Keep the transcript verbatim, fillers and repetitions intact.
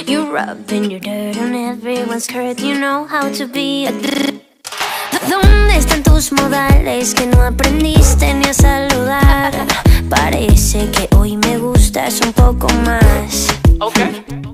You rubbing your dirt on everyone's skirt. You know how to be a d. ¿Dónde están tus modales que no aprendiste ni a saludar? Parece que hoy me gustas un poco más. Okay.